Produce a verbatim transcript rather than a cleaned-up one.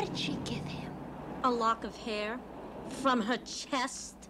did she give him? A lock of hair from her chest.